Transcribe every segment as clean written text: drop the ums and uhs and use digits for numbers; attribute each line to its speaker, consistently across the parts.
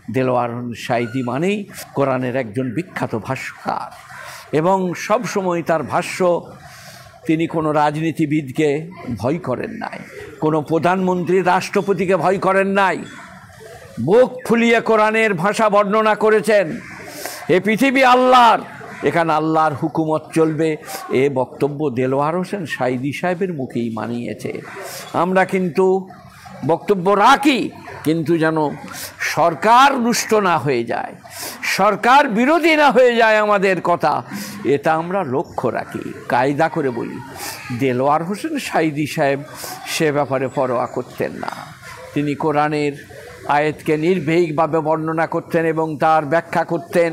Speaker 1: দেলোয়ার সাঈদী মানেই কোরআনের একজন বিখ্যাত ভাষ্যকার, এবং সব সময় তার ভাষ্য, তিনি কোনো রাজনীতিবিদকে ভয় করেন নাই, কোনো প্রধানমন্ত্রী রাষ্ট্রপতিকে ভয় করেন নাই, বুক ফুলিয়ে কোরআনের ভাষা বর্ণনা করেছেন। এ পৃথিবী আল্লাহর, এখানে আল্লাহর হুকুমত চলবে, এ বক্তব্য দেলোয়ার হোসেন সাঈদী সাহেবের মুখেই মানিয়েছে। আমরা কিন্তু বক্তব্য রাখি, কিন্তু যেন সরকার রুষ্ট না হয়ে যায়, সরকার বিরোধী না হয়ে যায় আমাদের কথা, এটা আমরা লক্ষ্য রাখি, কায়দা করে বলি। দেলোয়ার হোসেন সাঈদী সাহেব সে ব্যাপারে পরোয়া করতেন না। তিনি কোরআনের আয়াতকে নির্ভীকভাবে বর্ণনা করতেন এবং তার ব্যাখ্যা করতেন।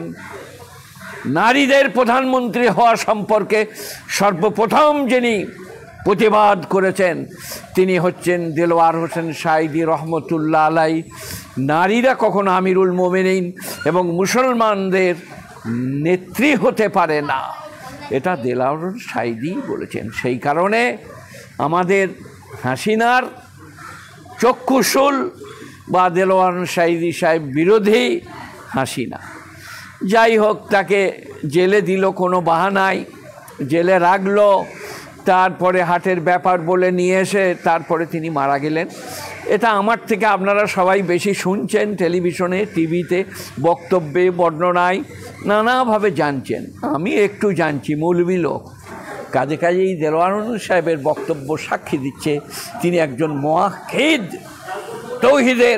Speaker 1: নারীদের প্রধানমন্ত্রী হওয়া সম্পর্কে সর্বপ্রথম যিনি প্রতিবাদ করেছেন তিনি হচ্ছেন দেলোয়ার হোসেন সাঈদী রহমতুল্লাহ আলাই। নারীরা কখনো আমিরুল মোমিনিন এবং মুসলমানদের নেত্রী হতে পারে না, এটা দেলোয়ার হোসেন সাঈদী বলেছেন। সেই কারণে আমাদের হাসিনার চক্ষুশূল বা দেলোয়ার সাঈদী সাহেব বিরোধী হাসিনা। যাই হোক, তাকে জেলে দিল কোনো বাহানায়, জেলে রাখলো, তারপরে হাটের ব্যাপার বলে নিয়ে এসে তারপরে তিনি মারা গেলেন। এটা আমার থেকে আপনারা সবাই বেশি শুনছেন, টেলিভিশনে, টিভিতে, বক্তব্যে, বর্ণনায় নানাভাবে জানছেন। আমি একটু জানছি, মৌলবি লোক, কাজেই দেলোয়ার হোসেন সাহেবের বক্তব্য সাক্ষী দিচ্ছে তিনি একজন মুওয়াহ্হিদ, তৌহিদের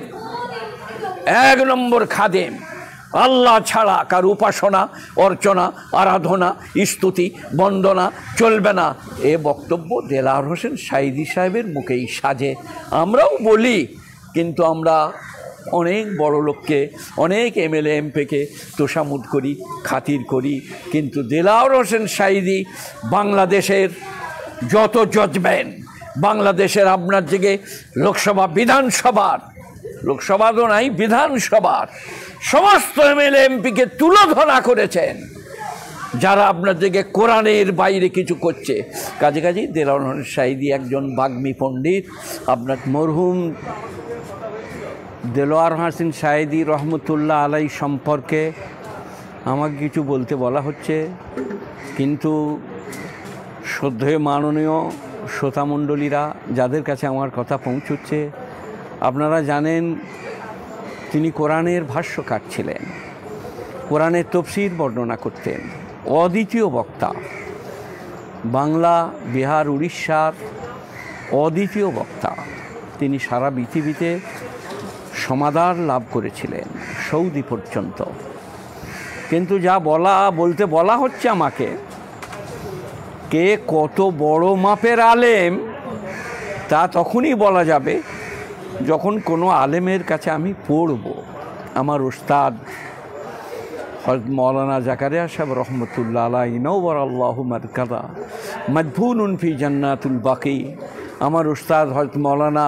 Speaker 1: 1 নম্বর খাদেম। আল্লাহ ছাড়া কার উপাসনা, অর্চনা, আরাধনা, স্তুতি, বন্দনা চলবে না, এ বক্তব্য দেলোয়ার হোসেন সাঈদী সাহেবের মুখেই সাজে। আমরাও বলি, কিন্তু আমরা অনেক বড় লোককে, অনেক এমএলএ এমপিকে তোষামুদ করি, খাতির করি, কিন্তু দেলোয়ার হোসেন সাঈদী বাংলাদেশের যত জজমেন, বাংলাদেশের আপনার দিকে লোকসভা, বিধানসভার, লোকসভা তো নাই, বিধানসভার সমস্ত এমএলএ এমপিকে তুলোধনা করেছেন যারা আপনার দিকে কোরআনের বাইরে কিছু করছে। কাজেই দেলোয়ার হোসেন সাঈদী একজন বাগ্মী পণ্ডিত। আপনার মরহুম দেলোয়ার হোসেন সাঈদী রহমতুল্লাহ আলাই সম্পর্কে আমাকে কিছু বলতে বলা হচ্ছে, কিন্তু শ্রদ্ধেয় মাননীয় শ্রোতামণ্ডলীরা যাদের কাছে আমার কথা পৌঁছচ্ছে, আপনারা জানেন তিনি কোরআনের ভাষ্যকার ছিলেন, কোরআনের তফসির বর্ণনা করতেন, অদ্বিতীয় বক্তা, বাংলা, বিহার, উড়িষ্যার অদ্বিতীয় বক্তা। তিনি সারা পৃথিবীতে সমাদর লাভ করেছিলেন, সৌদি পর্যন্ত। কিন্তু যা বলতে বলা হচ্ছে আমাকে, কে কত বড় মাপের আলেম তা তখনই বলা যাবে যখন কোনো আলেমের কাছে আমি পড়ব। আমার উস্তাদ হযরত মাওলানা জাকারিয়া সাহেব রহমতুল্লাহ আলাইহি নওয়ারাল্লাহু মারকাদা মাদফুনুন ফি জান্নাতুল বাকি, আমার উস্তাদ হযরত মাওলানা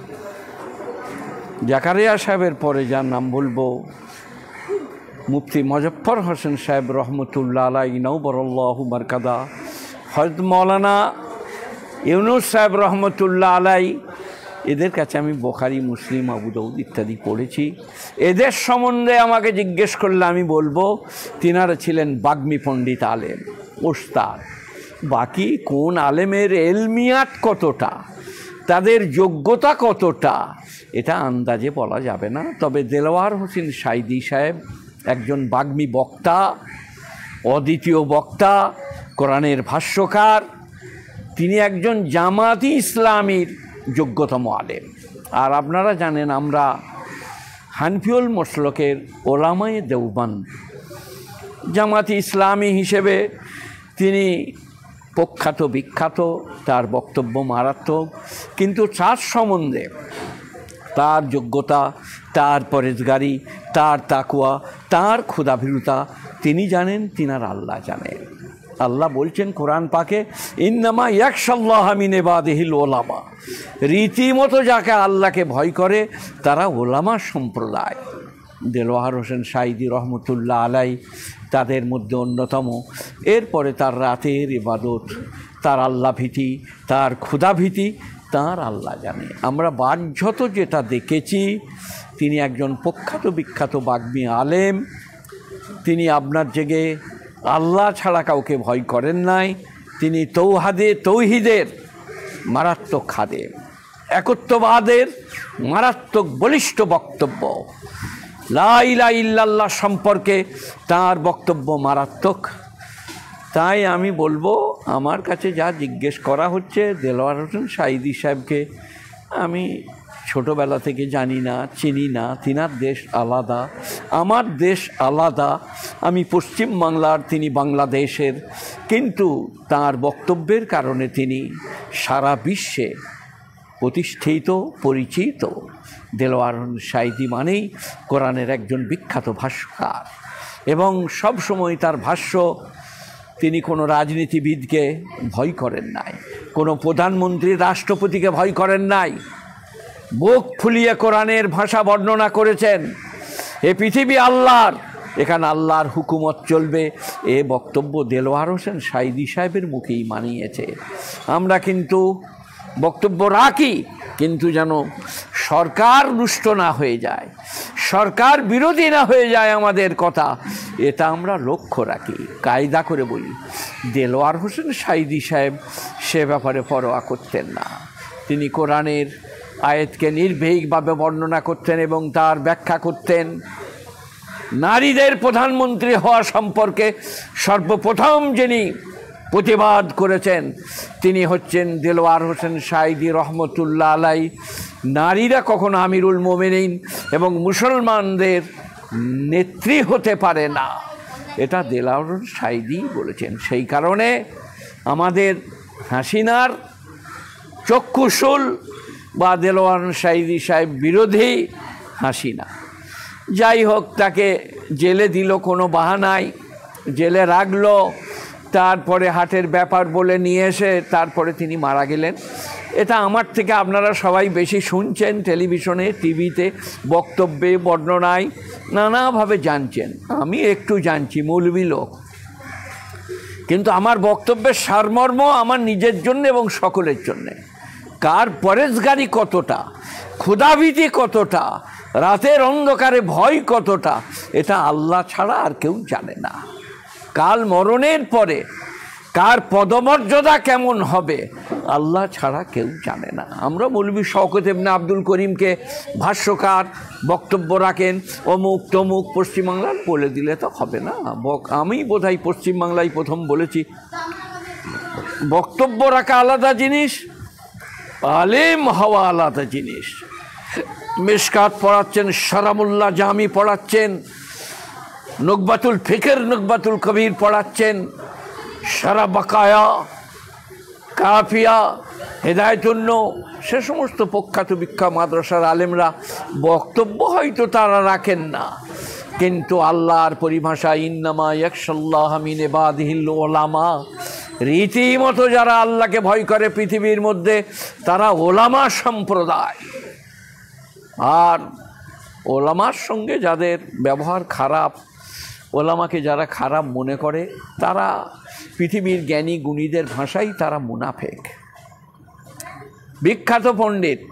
Speaker 1: জাকারিয়া সাহেবের পরে যার নাম বলবো মুফতি মুজফ্ফর হোসেন সাহেব রহমতুল্লাহ আলাইহি নওয়ারাল্লাহু মারকাদা, হযরত মাওলানা ইউনুস সাহেব রহমতুল্লাহ আলাইহি, এদের কাছে আমি বুখারী, মুসলিম, আবু দাউদ ইত্যাদি পড়েছি। এদের সম্বন্ধে আমাকে জিজ্ঞেস করলে আমি বলবো তিনারা ছিলেন বাগ্মী পণ্ডিত, আলেম, ওস্তাদ। বাকি কোন আলেমের এলমিয়াত কতটা, তাদের যোগ্যতা কতটা, এটা আন্দাজে বলা যাবে না। তবে দেলোয়ার হোসেন সাঈদী সাহেব একজন বাগ্মী বক্তা, অদ্বিতীয় বক্তা, কোরআনের ভাষ্যকার। তিনি একজন জামাতি ইসলামীর যোগ্যতম আলেম। আর আপনারা জানেন আমরা হানফিউল মসলকের ওলামায়ে দেওবান, জামাতি ইসলামী হিসেবে তিনি প্রখ্যাত, বিখ্যাত, তার বক্তব্য মারাত্মক। কিন্তু তার সম্বন্ধে, তার যোগ্যতা, তার পরেজগারি, তার তাকওয়া, তার ক্ষুধাভীরুতা তিনি জানেন, তিনার আল্লাহ জানেন। আল্লাহ বলছেন কোরআন পাকে, ইন্নামা ইয়াখশাল্লাহা মিন ইবাদিহিল উলামা, রীতিমতো যাকে আল্লাহকে ভয় করে তারা ওলামা সম্প্রদায়। দেলোয়ার হোসেন সাঈদী রহমতুল্লাহ আলাই তাদের মধ্যে অন্যতম। এরপরে তার রাতের ইবাদত, তার আল্লাহ ভীতি, তার ক্ষুধা ভীতি, তার আল্লাহ জানে। আমরা বাহ্যত যেটা দেখেছি তিনি একজন প্রখ্যাত বিখ্যাত বাগ্মী আলেম। তিনি আপনার জেগে আল্লাহ ছাড়া কাউকে ভয় করেন নাই। তিনি তৌহিদের মারাত্মক খাদেম, একত্ববাদের মারাত্মক বলিষ্ঠ বক্তব্য, লা ইলাহা ইল্লাল্লাহ সম্পর্কে তার বক্তব্য মারাত্মক। তাই আমি বলবো, আমার কাছে যা জিজ্ঞেস করা হচ্ছে, দেলোয়ার হোসেন সাঈদী সাহেবকে আমি ছোটোবেলা থেকে জানি না, চিনি না। তিনার দেশ আলাদা, আমার দেশ আলাদা। আমি পশ্চিম বাংলার, তিনি বাংলাদেশের, কিন্তু তার বক্তব্যের কারণে তিনি সারা বিশ্বে প্রতিষ্ঠিত, পরিচিত। দেলোয়ার হোসেন সাঈদী মানেই কোরআনের একজন বিখ্যাত ভাষ্যকার, এবং সব সময় তার ভাষ্য, তিনি কোনো রাজনীতিবিদকে ভয় করেন নাই, কোনো প্রধানমন্ত্রী রাষ্ট্রপতিকে ভয় করেন নাই। বুক ফুলিয়ে কোরআনের ভাষা বর্ণনা করেছেন। এ পৃথিবী আল্লাহর, এখানে আল্লাহর হুকুমত চলবে। এ বক্তব্য দেলোয়ার হোসেন সাঈদী সাহেবের মুখেই মানিয়েছে। আমরা কিন্তু বক্তব্য রাখি, কিন্তু যেন সরকার রুষ্ট না হয়ে যায়, সরকার বিরোধী না হয়ে যায় আমাদের কথা, এটা আমরা লক্ষ্য রাখি, কায়দা করে বলি। দেলোয়ার হোসেন সাঈদী সাহেব সে ব্যাপারে পরোয়া করতেন না। তিনি কোরআনের আয়াতকে নির্ভীকভাবে বর্ণনা করতেন এবং তার ব্যাখ্যা করতেন। নারীদের প্রধানমন্ত্রী হওয়া সম্পর্কে সর্বপ্রথম যিনি প্রতিবাদ করেছেন তিনি হচ্ছেন দেলোয়ার হোসেন সাঈদী রহমতুল্লাহ আলাই। নারীরা কখনো আমিরুল মোমিনিন এবং মুসলমানদের নেত্রী হতে পারে না, এটা দেলোয়ার হোসেন সাঈদী বলেছেন। সেই কারণে আমাদের হাসিনার চক্ষুশূল বা দেলোয়ার হোসেন সাঈদী সাহেব বিরোধী হাসিনা। যাই হোক, তাকে জেলে দিল কোনো বাহানায়, জেলে রাখলো, তারপরে হাটের ব্যাপার বলে নিয়ে এসে তারপরে তিনি মারা গেলেন। এটা আমার থেকে আপনারা সবাই বেশি শুনছেন, টেলিভিশনে, টিভিতে, বক্তব্যে, বর্ণনায় নানাভাবে জানছেন। আমি একটু জানছি, মৌলবি লোক, কিন্তু আমার বক্তব্যের সারমর্ম আমার নিজের জন্য এবং সকলের জন্যে। কার পরেশগারি কতটা, ক্ষুধাভীতি কতটা, রাতের অন্ধকারে ভয় কতটা, এটা আল্লাহ ছাড়া আর কেউ জানে না। কাল মরণের পরে কার পদমর্যাদা কেমন হবে আল্লাহ ছাড়া কেউ জানে না। আমরা মৌলভী শওকত ইবনে আব্দুল করিমকে ভাষ্যকার বক্তব্য রাখেন, অমুক তমুক পশ্চিমবাংলার, বলে দিলে তো হবে না। আমি বোধহয় পশ্চিমবাংলায় প্রথম বলেছি, বক্তব্য রাখা আলাদা জিনিস, আলেম হওয়া আলাদা জিনিস। মিশকাত পড়াচ্ছেন, শরামুল্লাহ জামি পড়াচ্ছেন, নুকবাতুল ফিকর, নুকবাতুল কবির পড়াচ্ছেন, সারা বাকায়া, কাফিয়া, হেদায়েতুন্নো, সে সমস্ত প্রখ্যাত বিখ্যাত মাদ্রাসার আলেমরা বক্তব্য হয়তো তারা রাখেন না, কিন্তু আল্লাহর পরিভাষা ইন্নামা ইয়াখশাল্লাহ মিন ইবাদিহিল উলামা, রীতিমতো যারা আল্লাহকে ভয় করে পৃথিবীর মধ্যে তারা ওলামা সম্প্রদায়। আর ওলামার সঙ্গে যাদের ব্যবহার খারাপ, ওলামাকে যারা খারাপ মনে করে, তারা পৃথিবীর জ্ঞানী গুণীদের ভাষায় তারা মুনাফেক। বিখ্যাত পণ্ডিত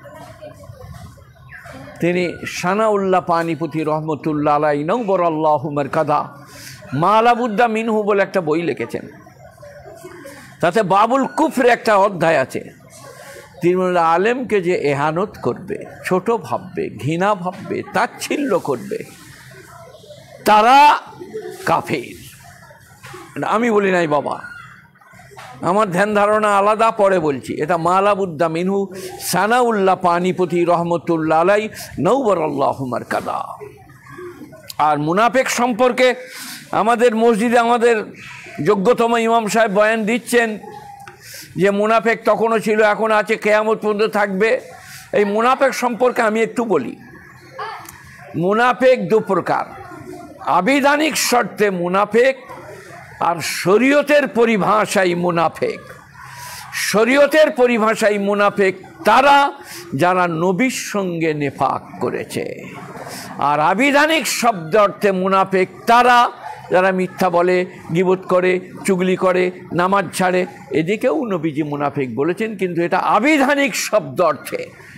Speaker 1: তিনি সানাউল্লাহ পানিপতি রহমতুল্লাহ আলাই নওবর আল্লাহু মারকাদা মালাবুদ্দা মিনহু বলে একটা বই লিখেছেন। তাতে বাবুল কুফরে একটা অধ্যায় আছে। তিনি বললেন, আলেমকে যে এহানত করবে, ছোট ভাববে, ঘৃণা ভাববে, তাচ্ছিল্য করবে, তারা কাফের। আমি বলি নাই বাবা, আমার ধ্যান ধারণা আলাদা, পরে বলছি। এটা মালাবুদ্দা মিনহু সানাউল্লাহ পানিপতি রহমতুল্লাহ আলাই নওবর আল্লাহু মারকাদা। আর মুনাফেক সম্পর্কে আমাদের মসজিদে আমাদের যোগ্যতম ইমাম সাহেব বয়ান দিচ্ছেন যে মুনাফেক তখনও ছিল, এখন আছে, কিয়ামত পর্যন্ত থাকবে। এই মুনাফেক সম্পর্কে আমি একটু বলি। মুনাফেক দু প্রকার, আবিধানিক শর্তে মুনাফেক আর শরীয়তের পরিভাষায় মুনাফেক। শরীয়তের পরিভাষায় মুনাফেক তারা যারা নবীর সঙ্গে নেফাক করেছে, আর আবিধানিক শব্দ অর্থে মুনাফেক তারা যারা মিথ্যা বলে, গীবত করে, চুগলি করে, নামাজ ছাড়ে। এদিকেও নবীজি মুনাফিক বলেছেন, কিন্তু এটা আবিধানিক শব্দ অর্থে।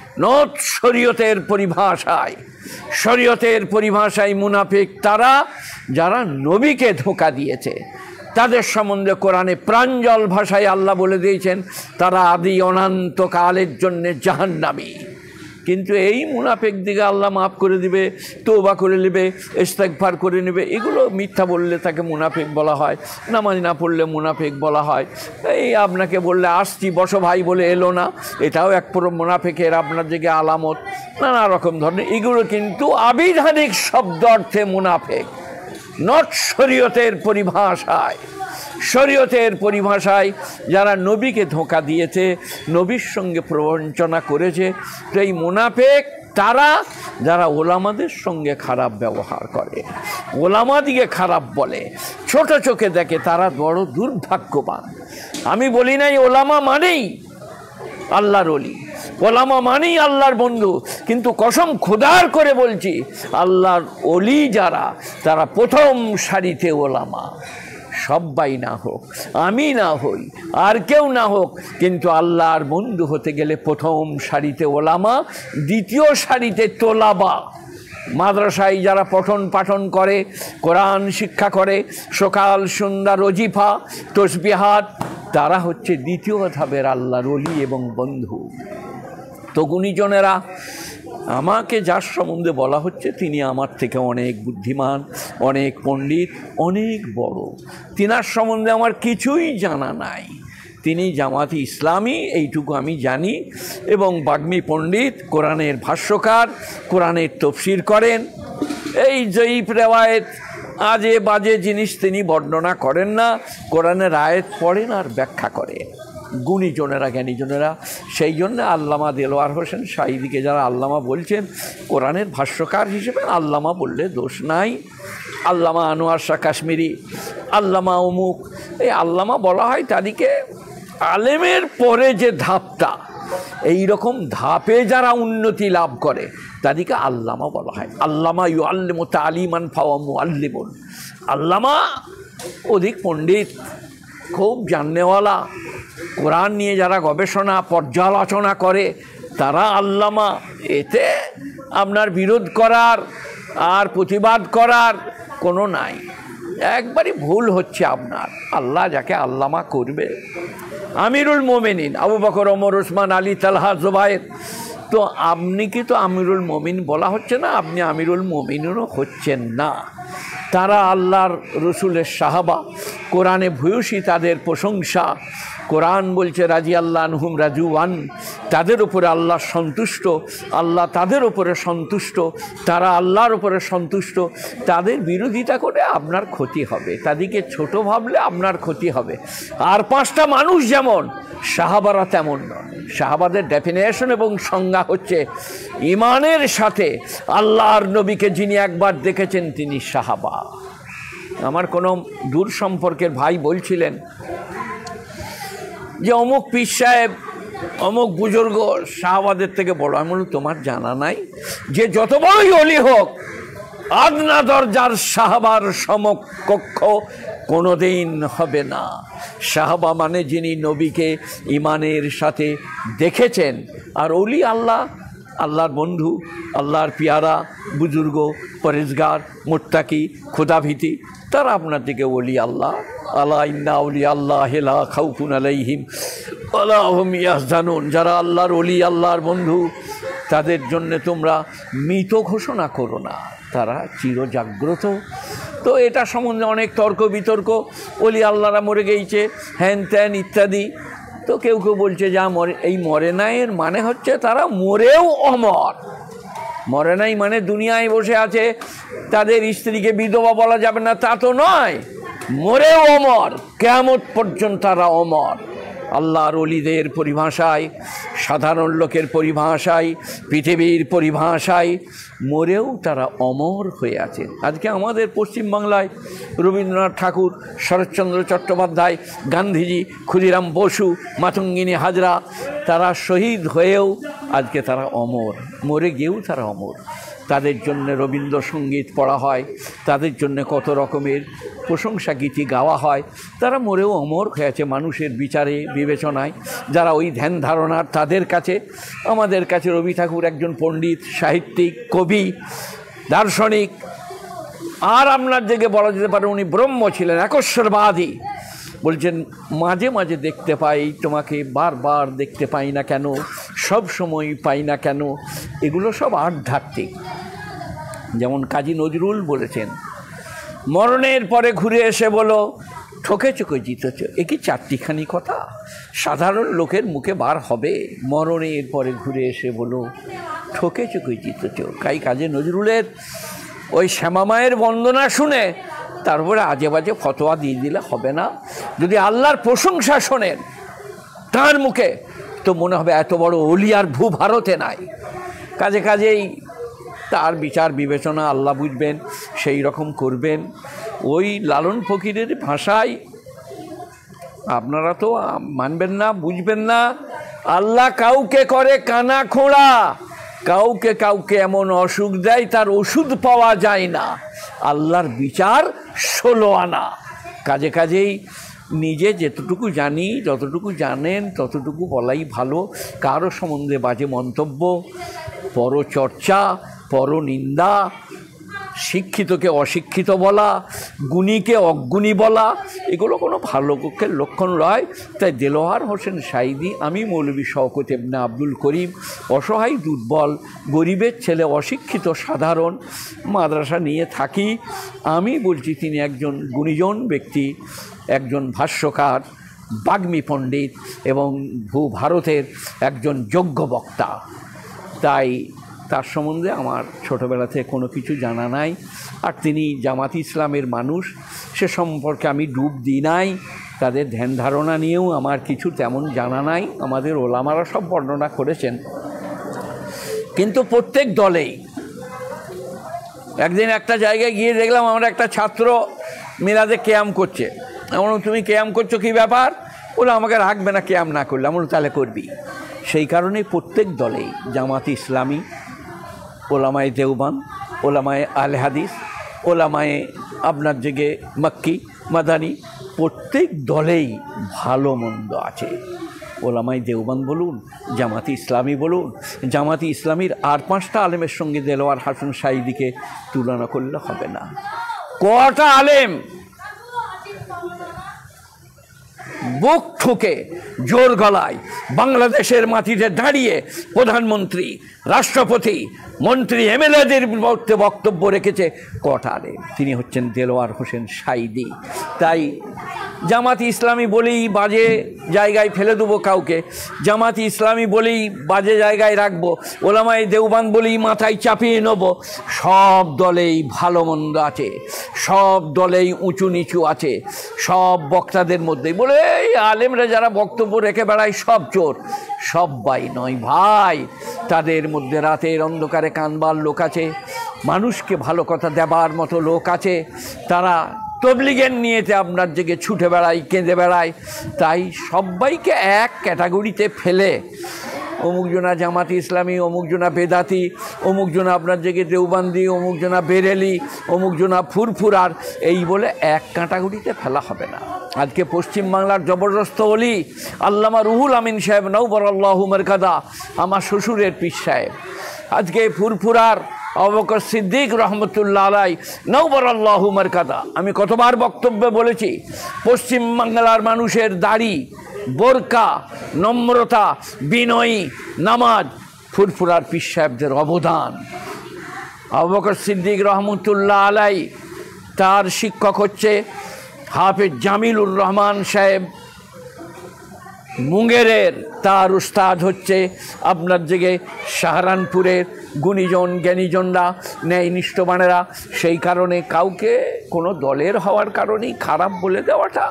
Speaker 1: নট শরীয়তের পরিভাষায়। শরীয়তের পরিভাষায় মুনাফিক তারা যারা নবীকে ধোঁকা দিয়েছে। তাদের সম্বন্ধে কোরআনে প্রাঞ্জল ভাষায় আল্লাহ বলে দিয়েছেন তারা আদি অনন্তকালের জন্য জাহান্নামী। কিন্তু এই মুনাফিক দিকে আল্লাহ মাফ করে দিবে, তওবা করে নেবে, ইস্তেগফার করে নেবে। এগুলো মিথ্যা বললে তাকে মুনাফিক বলা হয়, নামাজ না পড়লে মুনাফিক বলা হয়। এই আপনাকে বললে আসছি বসো ভাই বলে এলো না, এটাও এক পুরো মুনাফিকের আপনার দিকে আলামত। নানা রকম ধরনের এগুলো কিন্তু আবিধানিক শব্দ অর্থে মুনাফিক, নট শরীয়তের পরিভাষায়। শরীয়তের পরিভাষায় যারা নবীকে ধোঁকা দিয়েছে, নবীর সঙ্গে প্রবঞ্চনা করেছে, তো এই মুনাফিক তারা যারা ওলামাদের সঙ্গে খারাপ ব্যবহার করে, ওলামাদিকে খারাপ বলে, ছোট চোখে দেখে, তারা বড় দুর্ভাগ্যবান। আমি বলি নাই ওলামা মানেই আল্লাহর ওলি, ওলামা মানেই আল্লাহর বন্ধু, কিন্তু কসম খোদার করে বলছি আল্লাহর ওলি যারা তারা প্রথম সারিতে ওলামা। সবাই না হোক, আমি না হই, আর কেউ না হোক, কিন্তু আল্লাহর বন্ধু হতে গেলে প্রথম সারিতে ওলামা, দ্বিতীয় সারিতে তোলাবা। মাদ্রাসায় যারা পঠন পাঠন করে, কোরআন শিক্ষা করে, সকাল সন্ধ্যা রজিফা তসবিহাত, তারা হচ্ছে দ্বিতীয় ধাপের আল্লাহর ওলি এবং বন্ধু। তো গুণীজনেরা, আমাকে যার সম্বন্ধে বলা হচ্ছে তিনি আমার থেকে অনেক বুদ্ধিমান, অনেক পণ্ডিত, অনেক বড়। তিনার সম্বন্ধে আমার কিছুই জানা নাই। তিনি জামাতি ইসলামী এইটুকু আমি জানি, এবং বাগ্মী পণ্ডিত, কোরআনের ভাষ্যকার, কোরআনের তফসির করেন। এই জয়ীফ রেওয়ায়েত আজে বাজে জিনিস তিনি বর্ণনা করেন না, কোরআনের আয়াত পড়েন আর ব্যাখ্যা করেন গুণীজনেরা, জ্ঞানীজনেরা। সেই জন্য আল্লামা দেলোয়ার হোসেন সাঈদীকে যারা আল্লামা বলছেন, কোরআনের ভাষ্যকার হিসেবে আল্লামা বললে দোষ নাই। আল্লামা আনোয়ার শাহ কাশ্মীরি, আল্লামা অমুক, এই আল্লামা বলা হয় তাদেরকে আলেমের পরে যে ধাপটা, এই রকম ধাপে যারা উন্নতি লাভ করে তাদেরকে আল্লামা বলা হয়। আল্লামা ইউআল্লিমু তালিমান ফাওয়া মুআল্লিমুন। আল্লামা অধিক পণ্ডিত, খুব জাননেওয়ালা, কোরআন নিয়ে যারা গবেষণা পর্যালোচনা করে তারা আল্লামা। এতে আপনার বিরোধ করার আর প্রতিবাদ করার কোনো নাই। একবারই ভুল হচ্ছে আপনার। আল্লাহ যাকে আল্লামা করবে, আমিরুল মোমিনিন আবু বকর, ওমর, ওসমান, আলী, তালহা, জুবায়ের, তো আপনি কি তো আমিরুল মোমিন বলা হচ্ছে না, আপনি আমিরুল মোমিনও হচ্ছেন না। তারা আল্লাহর রসুলের সাহাবা, কোরআনে ভূয়সী তাদের প্রশংসা। কোরআন বলছে রাজি আল্লাহ আনহুম রাজুয়ান, তাদের উপরে আল্লাহ সন্তুষ্ট, আল্লাহ তাদের উপরে সন্তুষ্ট, তারা আল্লাহর উপরে সন্তুষ্ট। তাদের বিরোধিতা করে আপনার ক্ষতি হবে, তাদেরকে ছোট ভাবলে আপনার ক্ষতি হবে। আর পাঁচটা মানুষ যেমন, সাহাবারা তেমন নয়। সাহাবাদের ডেফিনেশন এবং সংজ্ঞা হচ্ছে ইমানের সাথে আল্লাহর নবীকে যিনি একবার দেখেছেন তিনি সাহাবা। আমার কোনো দূর সম্পর্কের ভাই বলছিলেন যে অমুক পীর সাহেব, অমুক বুজুর্গ সাহাবাদের থেকে বড়। আমি বললাম তোমার জানা নাই যে যত বড়ই অলি হোক, আদনা দরজার সাহাবার সমকক্ষ কোনোদিন হবে না। সাহাবা মানে যিনি নবীকে ইমানের সাথে দেখেছেন। আর অলি আল্লাহ, আল্লাহর বন্ধু, আল্লাহর পিয়ারা, বুজুর্গ, পরেজগার, মুত্তাকি, খোদাভীতি, তারা আপনার দিকে ওলি আল্লাহ। আলা ইন্না আউলিয়া আল্লাহি লা খাউফুন আলাইহিম ওয়ালা হুম ইয়াহজানুন। যারা আল্লাহর ওলি, আল্লাহর বন্ধু, তাদের জন্য তোমরা মৃত ঘোষণা করো না, তারা চিরজাগ্রত। তো এটা সম্বন্ধে অনেক তর্ক বিতর্ক, ওলি আল্লাহরা মরে গেছে, হ্যান ত্যান ইত্যাদি। তো কেউ কেউ বলছে যা মরে, এই মরে নাই এর মানে হচ্ছে তারা মরেও অমর। মরে নাই মানে দুনিয়ায় বসে আছে, তাদের স্ত্রীকে বিধবা বলা যাবে না তা তো নয়, মরেও অমর, কিয়ামত পর্যন্ত তারা অমর। আল্লাহর ওলিদের পরিভাষায়, সাধারণ লোকের পরিভাষায়, পৃথিবীর পরিভাষায় মরেও তারা অমর হয়ে আছে। আজকে আমাদের পশ্চিমবাংলায় রবীন্দ্রনাথ ঠাকুর, শরৎচন্দ্র চট্টোপাধ্যায়, গান্ধীজি, ক্ষুদিরাম বসু, মাতঙ্গিনী হাজরা, তারা শহীদ হয়েও আজকে তারা অমর, মরে গিয়েও তারা অমর। তাদের জন্য রবীন্দ্রসঙ্গীত পড়া হয়, তাদের জন্য কত রকমের প্রশংসা গীতি গাওয়া হয়। তারা মরেও অমর হয়েছে মানুষের বিচারে বিবেচনায়। যারা ওই ধ্যান ধারণার, তাদের কাছে, আমাদের কাছে রবি ঠাকুর একজন পণ্ডিত, সাহিত্যিক, কবি, দার্শনিক, আর আপনার দিকে বলা যেতে পারে উনি ব্রহ্ম ছিলেন, একশ্বরবাদী। বলছেন মাঝে মাঝে দেখতে পাই তোমাকে, বারবার দেখতে পাই না কেন, সব সময় পাই না কেন। এগুলো সব আধ্যাত্মিক। যেমন কাজী নজরুল বলেছেন, মরণের পরে ঘুরে এসে বলো ঠকে চোখে জিতেছ। এ কি চারটিখানি কথা সাধারণ লোকের মুখে বার হবে? মরণের পরে ঘুরে এসে বলো ঠকে চোখে জিতেছ। কাজী নজরুলের ওই শ্যামা মায়ের বন্দনা শুনে তারপরে আজে বাজে ফতোয়া দিয়ে দিলে হবে না। যদি আল্লাহর প্রশংসা শোনেন তার মুখে, তো মনে হবে এত বড় ওলি আর ভারতে নাই। কাজেই তার বিচার বিবেচনা আল্লাহ বুঝবেন, সেই রকম করবেন। ওই লালন ফকিরের ভাষায় আপনারা তো মানবেন না, বুঝবেন না। আল্লাহ কাউকে করে কানা খোঁড়া, কাউকে এমন অসুখ দেয় তার ওষুধ পাওয়া যায় না। আল্লাহর বিচার 16 আনা। কাজেই নিজে যেতটুকু জানি, যতটুকু জানেন ততটুকু বলাই ভালো। কারো সম্বন্ধে বাজে মন্তব্য, পরচর্চা, পরনিন্দা, শিক্ষিতকে অশিক্ষিত বলা, গুণীকে অজ্ঞুণী বলা, এগুলো কোনো ভালো পক্ষের লক্ষণ নয়। তাই দেলোয়ার হোসেন সাঈদী, আমি মৌলভী শওকত ইবনে আব্দুল করিম, অসহায় দুর্বল গরিবের ছেলে, অশিক্ষিত সাধারণ, মাদ্রাসা নিয়ে থাকি। আমি বলছি তিনি একজন গুণীজন ব্যক্তি, একজন ভাষ্যকার, বাগ্মী পণ্ডিত এবং ভারতের একজন যোগ্য বক্তা। তাই তার সম্বন্ধে আমার ছোটোবেলা থেকে কোনো কিছু জানা নাই। আর তিনি জামাত ইসলামের মানুষ, সে সম্পর্কে আমি ডুব দিই নাই। তাদের ধ্যান ধারণা নিয়েও আমার কিছু তেমন জানা নাই। আমাদের ওলামারা সব বর্ণনা করেছেন। কিন্তু প্রত্যেক দলেই, একদিন একটা জায়গায় গিয়ে দেখলাম আমরা একটা ছাত্র মিলাদে কেয়াম করছে। এমন তুমি কেয়াম করছো, কী ব্যাপার? ওরা আমাকে রাখবে না কেয়াম না করলে। আমরা তাহলে করবি। সেই কারণে প্রত্যেক দলেই জামাত ইসলামী, ওলামায়ে দেওবান, ওলামায়ে আহলে হাদিস, ওলামায়ে আপনার জেগে মক্কি মাদানি, প্রত্যেক দলেই ভালো মন্দ আছে। ওলামায়ে দেওবান বলুন, জামাতি ইসলামী বলুন, জামাতি ইসলামীর আর 5টা আলেমের সঙ্গে দেলোয়ার হোসেন সাঈদীকে তুলনা করলে হবে না। কটা আলেম বুক ঠুকে জোর গলায় বাংলাদেশের মাটিতে দাঁড়িয়ে প্রধানমন্ত্রী, রাষ্ট্রপতি, মন্ত্রী, এমএলএদের বক্তব্য রেখেছে কটা আলেম? তিনি হচ্ছেন দেলোয়ার হোসেন সাঈদী। তাই জামাতি ইসলামী বলেই বাজে জায়গায় ফেলে দেবো কাউকে, জামাতি ইসলামী বলেই বাজে জায়গায় রাখবো, ওলামায়ে দেওবান বলেই মাথায় চাপিয়ে নেব। সব দলেই ভালো মন্দ আছে, সব দলেই উঁচু নিচু আছে। সব বক্তাদের মধ্যেই বলে এই আলেমরা যারা বক্তব্য রেখে বেড়ায় সব চোর, সবাই নয় ভাই। তাদের মধ্যে রাতের অন্ধকারে কানবার লোক আছে, মানুষকে ভালো কথা দেবার মতো লোক আছে। তারা তবলিগের নিয়েতে আপনার দিকে ছুটে বেড়ায়, কেঁদে বেড়ায়। তাই সবাইকে এক ক্যাটাগরিতে ফেলে অমুক জনা জামাতি ইসলামী, অমুক জনা বেদাতি, অমুক জনা আপনার দিকে দেওবান্দি, অমুক জনা বেরেলি, অমুক জনা ফুরফুরার, এই বলে এক ক্যাটাগরিতে ফেলা হবে না। আজকে পশ্চিমবাংলার জবরদস্ত ওলি আল্লামা রুহুল আমিন সাহেব নওবরাল্লাহু মারকাদা, আমার শ্বশুরের পীর সাহেব, আজকে ফুরফুরার আবু বকর সিদ্দিক রহমতুল্লাহ আলাই নওবরাল্লাহু মারকাদা। আমি কতবার বক্তব্যে বলেছি, পশ্চিমবাংলার মানুষের দাড়ি, বোরকা, নম্রতা, বিনয়ী, নামাজ ফুরফুরার পীর সাহেবদের অবদান। আবু বকর সিদ্দিক রহমতুল্লাহ আলাই, তার শিক্ষক হচ্ছে হাফেজ জামিলুর রহমান সাহেব মুঙ্গেরের, তার উস্তাদ হচ্ছে আপনার দিকে সাহারানপুরের গুণীজন জ্ঞানীজনরা, ন্যায়নিষ্ঠবানেরা। সেই কারণে কাউকে কোনো দলের হওয়ার কারণেই খারাপ বলে দেওয়াটা,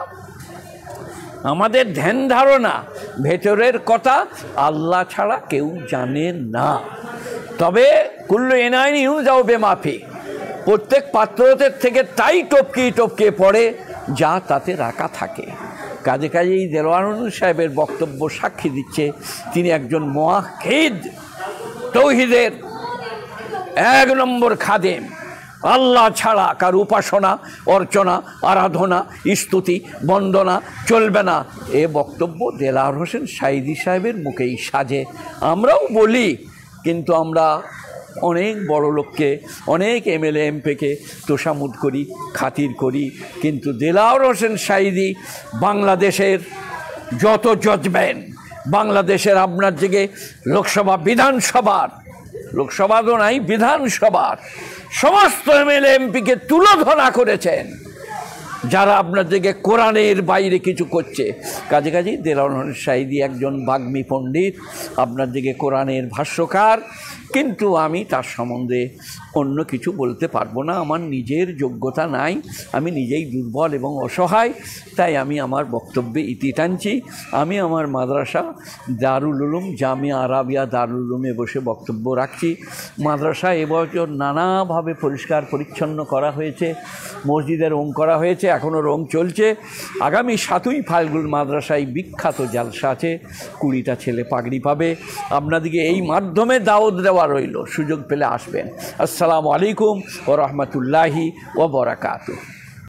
Speaker 1: আমাদের ধ্যান ধারণা, ভেতরের কথা আল্লাহ ছাড়া কেউ জানে না। তবে কুল্লু এনাইন ইউজাউ বেমাফি, প্রত্যেক পাত্রদের থেকে তাই টপকে পড়ে যা তাতে রাখা থাকে। কাজেই দেলোয়ার হোসেন সাহেবের বক্তব্য সাক্ষী দিচ্ছে তিনি একজন মুওয়াহ্হিদ, তৌহিদের এক নম্বর খাদেম। আল্লাহ ছাড়া কার উপাসনা, অর্চনা, আরাধনা, স্তুতি, বন্দনা চলবে না, এ বক্তব্য দেলাওয়ার হোসেন সাঈদী সাহেবের মুখেই সাজে। আমরাও বলি, কিন্তু আমরা অনেক বড় লোককে, অনেক এমএলএ এমপিকে তোষামোদ করি, খাতির করি, কিন্তু দেলাওয়ার হোসেন সাঈদী বাংলাদেশের যত জজমেন্ট, বাংলাদেশের আপনার দিকে লোকসভা, বিধানসভার, লোকসভা তো নাই, বিধানসভার সমস্ত এমএলএ এমপিকে তুলোধনা করেছেন যারা আপনার দিকে কোরআনের বাইরে কিছু করছে। কাজে দেলাওয়ার হোসেন সাঈদী একজন বাগ্মী পণ্ডিত, আপনার দিকে কোরআনের ভাষ্যকার, কিন্তু আমি তার সম্বন্ধে অন্য কিছু বলতে পারবো না। আমার নিজের যোগ্যতা নাই, আমি নিজেই দুর্বল এবং অসহায়, তাই আমি আমার বক্তব্যে ইতি টানছি। আমি আমার মাদ্রাসা দারুল উলুম জামিয়া আরাবিয়া দারুল উলুমে বসে বক্তব্য রাখছি। মাদ্রাসা এবছর নানাভাবে পরিষ্কার পরিচ্ছন্ন করা হয়েছে, মসজিদের রং করা হয়েছে, এখনও রং চলছে। আগামী 7ই ফাল্গুন মাদ্রাসায় বিখ্যাত জালসা আছে, 20টা ছেলে পাগড়ি পাবে। আপনাদেরকে এই মাধ্যমে দাওয়াত দেওয়া রইল, সুযোগ পেলে আসবেন। আসসালামু আলাইকুম ওয়া রাহমাতুল্লাহি ওয়া বারাকাতুহু।